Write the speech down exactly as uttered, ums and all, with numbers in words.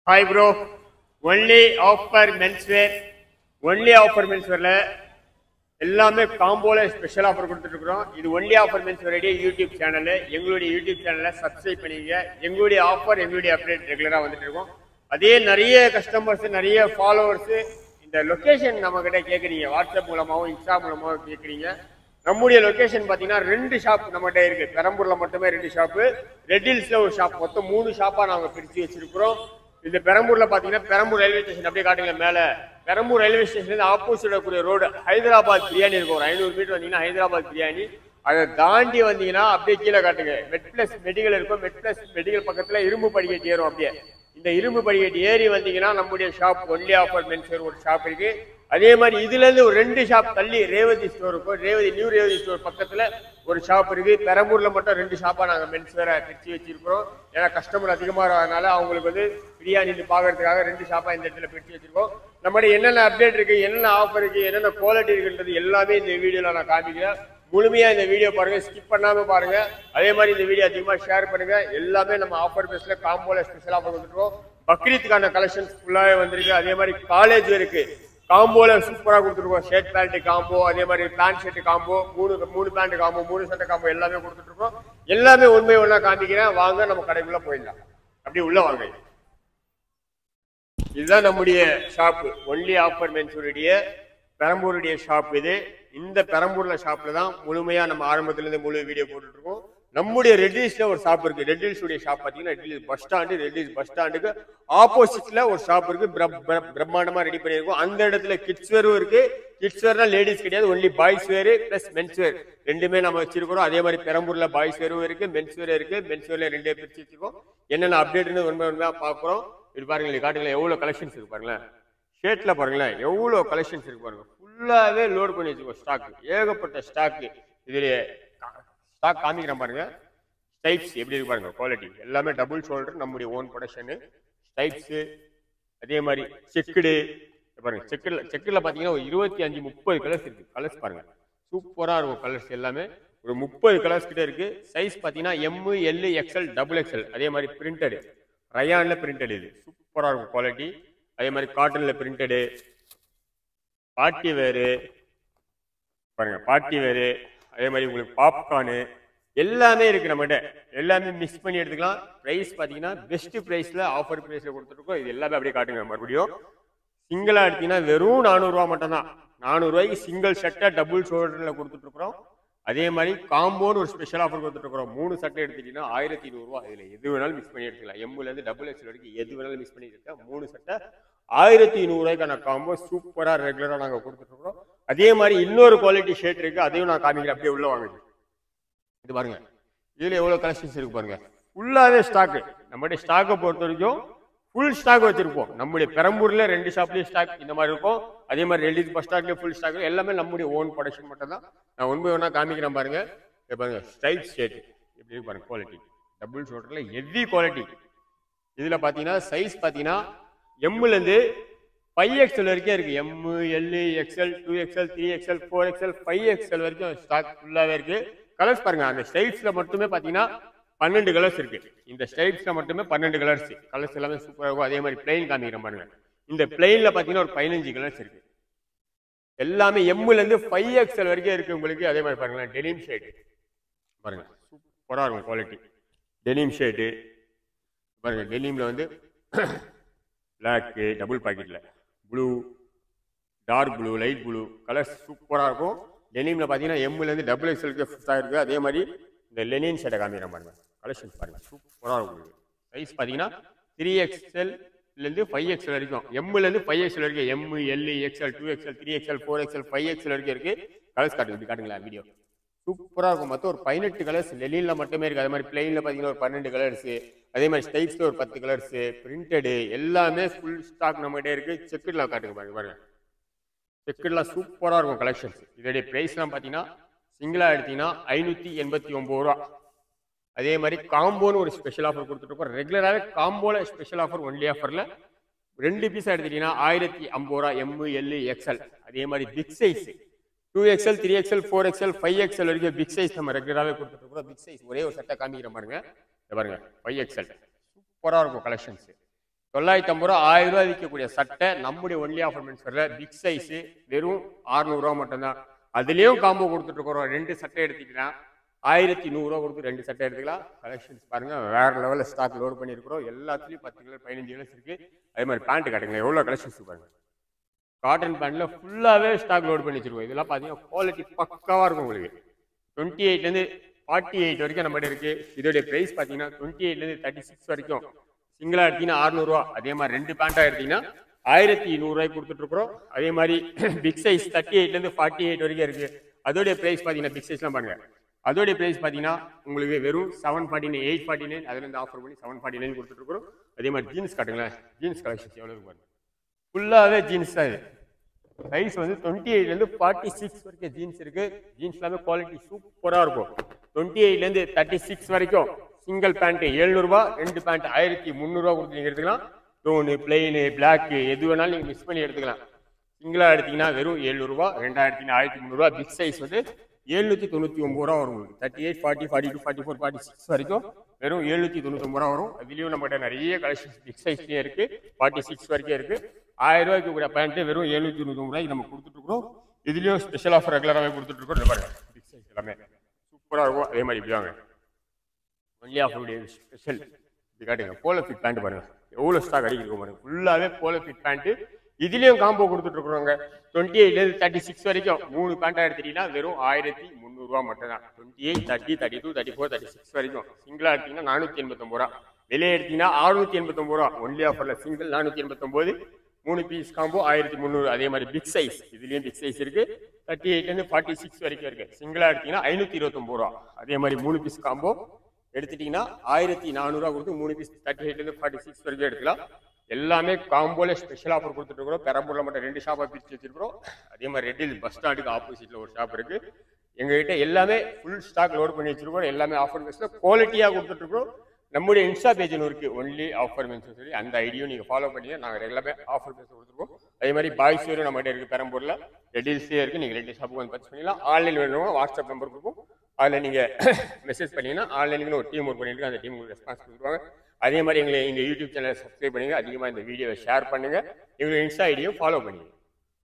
Hi bro, only offer menswear, only offer menswear எல்லாமே காம்போல special offer கொடுத்துட்டு இருக்கோம். இது only offer menswear YouTube channel. எங்களுடைய யூடியூப் சேனலை சப்ஸ்கிரைப் பண்ணிக்கங்க. எங்களுடைய ஆஃபர் எங்களுடைய அப்டேட் ரெகுலரா வந்துட்டு இருக்கோம். அதே நிறைய கஸ்டமர்ஸ் நிறைய ஃபாலோவர்ஸ் இந்த லொகேஷன் நம்ம கிட்ட கேட்குறீங்க, வாட்ஸ்அப் மூலமாகவும் இன்ஸ்டா மூலமாகவும் கேட்குறீங்க. நம்முடைய லொகேஷன் பார்த்தீங்கன்னா ரெண்டு ஷாப் நம்மகிட்ட இருக்கு. பெரம்பூர்ல மட்டுமே ரெண்டு ஷாப்பு, ரெட் ஹில்ஸ்ல ஒரு ஷாப், மொத்தம் மூணு ஷாப்பா நாங்கள் பிரித்து வச்சிருக்கிறோம். இந்த பெரம்பூர்ல பாத்தீங்கன்னா பெரம்பூர் ரயில்வே ஸ்டேஷன் அப்படியே காட்டுங்க மேல. பெரம்பூர் ரயில்வே ஸ்டேஷன் ஆப்போசிட் கூடிய ரோடு ஹைதராபாத் பிரியாணி இருக்கும். ஒரு ஐநூறு மீட்டர் வந்தீங்கன்னா ஹைதராபாத் பிரியாணி. அதை தாண்டி வந்தீங்கன்னா அப்படியே கீழே காட்டுங்க மெட் பிளஸ் மெடிக்கல் இருக்கும். மெட் பிளஸ் மெடிக்கல் பக்கத்துல இரும்பு படிக்கட்டு ஏறும். அப்படியே இந்த இரும்பு படிக்கட்டு ஏறி வந்தீங்கன்னா நம்முடைய ஷாப் ஒன்லி ஆஃபர் மென்ஸ்வேர் ஒரு ஷாப் இருக்கு. அதே மாதிரி இதுல இருந்து ஒரு ரெண்டு ஷாப் தள்ளி ரேவதி ஸ்டோர் இருக்கும். ரேவதி நியூ ரேவதி ஸ்டோர் பக்கத்துல ஒரு ஷாப் இருக்கு. பெரம்பூர்ல மட்டும் ரெண்டு ஷாப்பா நாங்க மென்ஸ்வேரை பிரிச்சு வச்சிருக்கிறோம். ஏன்னா கஸ்டமர் அதிகமா வரதுனால அவங்களுக்கு வந்து பிரியாணி பாக்குறதுக்காக ரெண்டு ஷாப்பா இந்த இடத்துல பிரிச்சு வச்சிருக்கோம். நம்மளுடைய என்னென்ன அப்டேட் இருக்கு, என்னென்ன ஆஃபர் இருக்கு, என்னென்ன குவாலிட்டி இருக்குன்றது எல்லாமே இந்த வீடியோல நான் காமிக்கிறேன். முழுமையா இந்த வீடியோ பாருங்க, ஸ்கிப் பண்ணாம பாருங்க. அதே மாதிரி இந்த வீடியோ அதிகமா ஷேர் பண்ணுங்க. எல்லாமே நம்ம ஆஃபர் பேஸ்ல காம்போல ஸ்பெஷல் ஆஃபர் கொடுத்துருக்கோம். பக்ரீத்துக்கான கலெக்ஷன்ஸ் ஃபுல்லாவே வந்திருக்கு. அதே மாதிரி காலேஜ் இருக்கு, காம்போல சூப்பரா கொடுத்துருக்கோம். ஷர்ட் பேண்ட் காம்போ, அதே மாதிரி பேண்ட் ஷர்ட் காம்போ, மூணு மூணு பேண்ட் காம்போ, மூணு சட்டை காம்போ எல்லாமே கொடுத்துட்டு இருக்கோம். எல்லாமே உண்மை ஒண்ணா காமிக்கிறேன். வாங்க நம்ம கடைக்குள்ள போயிடலாம். அப்படியே உள்ள வாங்க. இதுதான் நம்முடைய ஷாப், ஒன்லி ஆஃபர் மென்ஸ்வேருடைய பெரம்பூருடைய ஷாப். இது இந்த பெரம்பூர்ல ஷாப்ல தான் முழுமையா நம்ம ஆரம்பத்துல இருந்து முழு வீடியோ போட்டுட்டு இருக்கோம். நம்முடைய ரெட் ஹில்ஸ்ல ஒரு ஷாப் இருக்கு. ரெட் ஹில்ஸ் உடைய ஷாப் பாத்தீங்கன்னா Red Hills bus stand, Red Hills bus ஸ்டாண்டுக்கு ஆப்போசிட்ல ஒரு ஷாப் இருக்கு. பிரம்மாண்டமா ரெடி பண்ணிருக்கோம். அந்த இடத்துல கிட்ஸ் வேரும் இருக்கு. கிட்ஸ் வேர்னா லேடிஸ் கிடையாது, only boys wear plus mens wear ரெண்டுமே நம்ம வச்சிருக்கிறோம். அதே மாதிரி பெரம்பூர்ல பாய்ஸ் வேரும் இருக்கு, மென்ஸ் வேர் இருக்கு. மென்ஸ் வேர்ல ரெண்டே பிரிச்சு வச்சிருக்கோம். என்னென்ன அப்டேட்னு உண்மை உண்மையா பாக்குறோம். இது பாருங்க, காட்டுங்களேன் எவ்வளவு கலெக்ஷன்ஸ் இருக்கு பாருங்களேன். ஷர்ட்ல பாருங்களேன் எவ்வளவு கலெக்ஷன்ஸ் இருக்கு பாருங்க. ஃபுல்லாவே லோட் பண்ணி வச்சிருக்கோம். ஸ்டாக் ஏகப்பட்ட ஸ்டாக். இதுல ஸ்டாக் காமிக்கிறேன் பாருங்க. ஸ்டைப்ஸ் எப்படி இருக்கு பாருங்க, குவாலிட்டி எல்லாமே டபுள் ஷோல்டர், நம்முடைய ஓன் ப்ரொடக்ஷனு. ஸ்டைப்ஸ் அதே மாதிரி செக்குடு பாருங்க. செக்குல செக்குல பாத்தீங்கன்னா ஒரு இருபத்தி அஞ்சு முப்பது கலர்ஸ் இருக்கு. கலர்ஸ் பாருங்க சூப்பரா இருக்கும். கலர்ஸ் எல்லாமே ஒரு முப்பது கலர்ஸ் கிட்ட இருக்கு. சைஸ் பாத்தீங்கன்னா M L XL double XL. அதே மாதிரி பிரிண்டடு ரயான்ல பிரிண்டட், இது சூப்பரா இருக்கும் குவாலிட்டி. அதே மாதிரி காட்டன்ல பிரிண்டடு, பார்ட்டி வேரு பாருங்க, பார்ட்டி வேரு. அதே மாதிரி உங்களுக்கு பாப்கார்னு எல்லாமே இருக்கு நம்மகிட்ட. எல்லாமே மிக்ஸ் பண்ணி எடுத்துக்கலாம். பிரைஸ் பாத்தீங்கன்னா பெஸ்ட் பிரைஸ்ல ஆஃபர் பிரைஸ்ல கொடுத்துருக்கோம். இது எல்லாமே அப்படியே காட்டுங்க. மறுபடியும் சிங்கிளா எடுத்தீங்கன்னா வெறும் நானூறு ரூபா மட்டும் தான். நானூறு ரூபாய்க்கு சிங்கிள் சட்டை டபுள் ஷோல்டர்ல கொடுத்துட்டு இருக்கிறோம். அதே மாதிரி காம்போன்னு ஒரு ஸ்பெஷல் ஆஃபர் கொடுத்துட்டு இருக்கிறோம். மூணு சட்டை எடுத்துட்டீங்கன்னா ஆயிரத்தி இருநூறு ரூபா. இதுல எது வேணாலும் மிக்ஸ் பண்ணி எடுத்துக்கலாம். எம்ல இருந்து டபுள் எக்ஸ்எல் வரைக்கும் எது வேணாலும் மிக்ஸ் பண்ணி எடுத்தா மூணு சட்டை ஆயிரத்தி நூறு ரூபாய்க்கான காம்போ சூப்பரா ரெகுலரா நாங்க கொடுத்துட்டு இருக்கிறோம். அதே மாதிரி இன்னொரு குவாலிட்டி ஷர்ட் இருக்கு, அதையும் நான் காமிக்கிறேன். அப்படியே உள்ள வாங்க. இது பாருங்க, இதுல எவ்வளவு கலெக்ஷன்ஸ் இருக்கு பாருங்க. ஃபுல்லாவே ஸ்டாக். நம்மளுடைய ஸ்டாக்கை பொறுத்த வரைக்கும் ஃபுல் ஸ்டாக் வச்சிருப்போம். நம்முடைய பெரம்பூர்ல ரெண்டு ஷாப்லயும் ஸ்டாக் இந்த மாதிரி இருக்கும். அதே மாதிரி ரெண்டு பஸ் ஸ்டாக்லயும் ஃபுல் ஸ்டாக். எல்லாமே நம்முடைய ஓன் ப்ரொடக்ஷன் மட்டும் தான். நான் ஒன்பது ஒன்றா காமிக்கிறேன் பாருங்க. பாருங்க ஸ்டைப் ஷர்ட் எப்படி இருக்கு பாருங்க. குவாலிட்டி டபுள் ஷோல்டர்ல ஹெவி குவாலிட்டி. இதுல பாத்தீங்கன்னா சைஸ் பாத்தீங்கன்னா எம்ல இருந்து ஃபைவ் எக்ஸ்எல் வரைக்கும் இருக்கு. M L XL two XL three XL four XL five XL வரைக்கும் ஸ்டாக் ஃபுல்லாவே இருக்கு. கலர்ஸ் பாருங்க, அந்த ஸ்டைப்ஸ்ல மட்டுமே பாத்தீங்கன்னா பன்னெண்டு கலர்ஸ் இருக்கு. இந்த ஸ்டைப்ஸ்ல மட்டுமே பன்னெண்டு கலர்ஸ். கலர்ஸ் எல்லாமே சூப்பரா இருக்கும். அதே மாதிரி பிளைன் காமிக்கிறேன் பாருங்க. இந்த பிளைன்ல பாத்தீங்கன்னா ஒரு பதினஞ்சு கலர்ஸ் இருக்கு. எல்லாமே எம்ல இருந்து ஃபைவ் எக்ஸ்எல் வரைக்கும் இருக்கு உங்களுக்கு. அதே மாதிரி பாருங்களேன் டெனிம் ஷர்ட் பாருங்க, சூப்பரா இருக்கும் குவாலிட்டி. டெனிம் ஷர்ட் பாருங்க. டெனிம்ல வந்து பிளாக் டபுள் பாக்கெட்ல blue, dark blue, light blue colours சூப்பரா இருக்கும். டெனிம்ல பாத்தீங்கன்னா எம்ல இருந்து டபுள் எக்ஸ்எல்க்கு ஃபிஃப்டா இருக்கு. அதே மாதிரி இந்த லெனின் ஷர்ட்டை காமிக்கிறேன் பாருங்க. கலெக்ஷன்ஸ் பாருங்க சூப்பரா இருக்கும். சைஸ் பாத்தீங்கன்னா த்ரீ எக்ஸ்எல் இருந்து ஃபைவ் எக்ஸ்எல் வரைக்கும். எம்ல இருந்து ஃபைவ் எக்ஸ்எல் வரைக்கும். M L XL two XL three XL four XL five XL வரைக்கும் இருக்கு. கலர்ஸ் காட்டுங்க, இப்படி காட்டுங்களா வீடியோ. சூப்பரா இருக்கும். மொத்தம் ஒரு பதினெட்டு கலர்ஸ் லெனின்ல மட்டுமே இருக்கு. அதே மாதிரி பிளைன்ல பாத்தீங்கன்னா ஒரு பன்னெண்டு கலர்ஸ். அதே மாதிரி ஸ்டைப்ஸ்ல ஒரு பத்து கலர்ஸ். பிரிண்டடு எல்லாமே ஃபுல் ஸ்டாக் நம்மகிட்ட இருக்கு. செக்குட்ல காட்டுங்க பாருங்க பாருங்க. செக்குட்லாம் சூப்பரா இருக்கும் கலெக்ஷன்ஸ். இதோடைய பிரைஸ்லாம் பாத்தீங்கன்னா சிங்கிளா எடுத்தீங்கன்னா ஐநூத்தி எண்பத்தி ஒன்பது ரூபா. அதே மாதிரி காம்போன்னு ஒரு ஸ்பெஷல் ஆஃபர் கொடுத்துட்டு இருக்கோம். ரெகுலராகவே காம்போல ஸ்பெஷல் ஆஃபர் ஒன்லி ஆஃபர்ல ரெண்டு பீஸா எடுத்துட்டீங்கன்னா ஆயிரத்தி ஐம்பது ரூபா. M L XL. அதே மாதிரி big size two XL three XL four XL five XL வரைக்கும் பிக் சைஸ் நம்ம ரெகுலராகவே கொடுத்துட்டு இருக்கோம். பிக் சைஸ் ஒரே ஒரு சட்டை காமிக்கிற பாருங்க. பாருங்க ஃபைவ் எக்ஸ்எல் சூப்பரா இருக்கும் கலெக்ஷன்ஸ். தொள்ளாயிரத்தி ஐம்பது ரூபா ஆயிரம் ரூபாய் விற்கக்கூடிய சட்டை நம்முடைய ஒன்லி ஆஃபர் மென்ஸ்வேர்ல பிக் சைஸ் வெறும் அறுநூறு ரூபா மட்டும்தான். அதுலயும் காம்போ கொடுத்துட்டு இருக்கிறோம். ரெண்டு சட்டை எடுத்துக்கலாம் ஆயிரத்தி நூறுரூவா கொடுத்து ரெண்டு சட்டை எடுத்துக்கலாம். கலெக்ஷன்ஸ் பாருங்க வேற லெவலில் ஸ்டாக் லோட் பண்ணியிருக்கிறோம். எல்லாத்துலேயும் பத்து கலர் பதினஞ்சு கலர்ஸ் இருக்கு. அதே மாதிரி பேண்ட் காட்டுங்க எவ்வளோ கலெக்ஷன்ஸ் பாருங்க. காட்டன் பேண்ட்ல ஃபுல்லாகவே ஸ்டாக் லோட் பண்ணி வச்சிருக்கோம். இதெல்லாம் பார்த்தீங்கன்னா குவாலிட்டி பக்காவாக இருக்கும் உங்களுக்கு. டுவெண்ட்டி எயிட்லேருந்து ஃபார்ட்டி எயிட் வரைக்கும் நம்மகிட்ட இருக்கு. இதோடைய ப்ரைஸ் பார்த்தீங்கன்னா டுவெண்ட்டி எயிட்லேருந்து தேர்ட்டி சிக்ஸ் வரைக்கும் சிங்கிளாக எடுத்தீங்கன்னா அறுநூறுவா. அதே மாதிரி ரெண்டு பேண்ட்டாக எடுத்தீங்கன்னா ஆயிரத்தி நூறுரூவாய்க்கு கொடுத்துட்டு இருக்கிறோம். அதே மாதிரி பிக் சைஸ் தேர்ட்டி எயிட்லேருந்து ஃபார்ட்டி எயிட் வரைக்கும் இருக்கு. அதோடைய ப்ரைஸ் பார்த்தீங்கன்னா பிக் சைஸ்லாம் பாருங்க. அதோடைய ப்ரைஸ் பார்த்தீங்கன்னா உங்களுக்கு வெறும் seven forty nine eight forty nine அதுலேருந்து ஆஃபர் பண்ணி செவன் ஃபார்ட்டி நைன் கொடுத்துட்டு இருக்கிறோம். அதே மாதிரி ஜீன்ஸ் காட்டுங்களேன். ஜீன்ஸ் கலெக்ஷன்ஸ் எவ்வளோ இருக்கு பாருங்க. ஃபுல்லாகவே ஜீன்ஸ் தான் இது. சைஸ் வந்து டுவெண்ட்டி எயிட்லேருந்து ஃபார்ட்டி சிக்ஸ் வரைக்கும் ஜீன்ஸ் இருக்கு. ஜீன்ஸ் எல்லாமே குவாலிட்டி சூப்பராக இருக்கும். டுவெண்ட்டி எயிட்லேருந்து தேர்ட்டி சிக்ஸ் வரைக்கும் சிங்கிள் பேண்ட் எழுநூறுபா, ரெண்டு பேண்ட் ஆயிரத்தி முந்நூறுரூவா கொடுத்து நீங்கள் எடுத்துக்கலாம். டோனு பிளெயின் பிளாக்கு எது வேணாலும் நீங்கள் மிக்ஸ் பண்ணி எடுத்துக்கலாம். சிங்கிளாக எடுத்தீங்கன்னா வெறும் எழுநூறுபா, ரெண்டாயிரத்தி ஆயிரத்தி முந்நூறுரூவா. பிக் சைஸ் வந்து எழுநூற்றி தொண்ணூற்றி ஒம்பது ரூபா வரும் உங்களுக்கு. Thirty eight forty forty two forty four forty six வரைக்கும் வெறும் எழுநூற்றி தொண்ணூத்தொம்பது ரூபா வரும். அதுலேயும் நம்மகிட்ட நிறைய கலெக்ஷன்ஸ் பிக் சைஸ்லேயே இருக்கு. ஃபார்ட்டி சிக்ஸ் வரைக்கும் இருக்கு. ஆயிரம் ரூபாய்க்கு கூட பேண்ட்டு வெறும் எழுநூற்றி தொண்ணூத்தொம்பது ரூபாய்க்கு நம்ம கொடுத்துட்டு இருக்கிறோம். இதுலேயும் ஸ்பெஷல் ஆஃபர் ரெகுலராகவே கொடுத்துட்டு இருக்கோம். பாருங்க பிக் சைஸ் எல்லாமே சூப்பராக இருக்கும். அதே மாதிரி இப்படி வாங்க ஒன்லி ஆஃபருடைய ஸ்பெஷல் இது காட்டுங்க. போலோ ஃபிட் பேண்ட் பாருங்க எவ்வளோ ஸ்டாக் அடிக்கிறோம் பாருங்க. ஃபுல்லாகவே போலோ ஃபிட் பேண்ட்டு இதுலேயும் காம்போ கொடுத்துட்டு இருக்கிறோங்க. டுவெண்ட்டி எயிட்லேருந்து தேர்ட்டி சிக்ஸ் வரைக்கும் மூணு பேண்ட்டாக எடுத்துட்டீங்கன்னா வெறும் ஆயிரத்தி முந்நூறுரூவா மட்டும் தான். Twenty eight thirty thirty two thirty four thirty six வரைக்கும் சிங்கிளாக எடுத்தீங்கன்னா நானூற்றி எண்பத்தொம்பது ரூபா. வெளியே எடுத்தீங்கன்னா அறுநூற்றி எண்பத்தொம்பது ரூபா. ஒன்லி ஆஃபரில் சிங்கிள் நானூற்றி எண்பத்தொம்போது, மூணு பீஸ் காம்போ ஆயிரத்தி முந்நூறு. அதே மாதிரி பிக் சைஸ் இதுலேயும் பிக் சைஸ் இருக்கு. தேர்ட்டி எயிட்லேருந்து ஃபார்ட்டி சிக்ஸ் வரைக்கும் இருக்கு. சிங்கிளாக எடுத்தீங்கன்னா ஐநூற்றி இருபத்தொம்பது ரூபா. அதே மாதிரி மூணு பீஸ் காம்போ எடுத்துட்டீங்கன்னா ஆயிரத்தி நானூறுரூவா கொடுத்து மூணு பீஸ் தேர்ட்டி எயிட்லேருந்து ஃபார்ட்டி சிக்ஸ் வரைக்கும் எடுத்துக்கலாம். எல்லாமே காம்போல ஸ்பெஷல் ஆஃபர் கொடுத்துட்டு இருக்கிறோம். பெரம்பூர்ல மட்டும் ரெண்டு ஷாப்பாக பிரித்து வச்சிருக்கிறோம். அதே மாதிரி ரெட்டில் பஸ் ஸ்டாண்டுக்கு ஆப்போசிட்ல ஒரு ஷாப் இருக்கு. எங்ககிட்ட எல்லாமே ஃபுல் ஸ்டாக் லோட் பண்ணி வச்சிருக்கோம். எல்லாமே ஆஃபர் பேஸ்ல குவாலிட்டியாக கொடுத்துட்டு இருக்கோம். நம்முடைய இன்ஸ்டா பேஜ் இருக்கு ஒன்லி ஆஃபர் மென்ஷன் சொல்லி அந்த ஐடியும் நீங்க ஃபாலோ பண்ணி நாங்கள் எல்லாமே ஆஃபர் பேஸ் கொடுத்துருக்கோம். அதே மாதிரி பாய்ஸ் வேறு நம்மகிட்ட இருக்கு. பெரம்பூர்ல ரெட்டில்ஸே இருக்கு. நீங்க ரெண்டு ஷாப்புக்கு வந்து பர்ச்சேஸ் பண்ணிக்கலாம். ஆன்லைன் வேணுமா வாட்ஸ்அப் நம்பர் கொடுக்கும். அதில் நீங்கள் மெசேஜ் பண்ணீங்கன்னா ஆன்லைனுக்கு ஒரு டீம் ஒர்க் பண்ணிட்டு அந்த டீம் உங்களுக்கு ரெஸ்பான்ஸ் கொடுத்துருவாங்க. அதே மாதிரி எங்களை எங்கள் யூடியூப் சேனலை சப்ஸ்கிரைப் பண்ணுங்க. அதிகமாக இந்த வீடியோவை ஷேர் பண்ணுங்க. எங்களுடைய இன்ஸ்டா ஐடியும் ஃபாலோ பண்ணுங்க.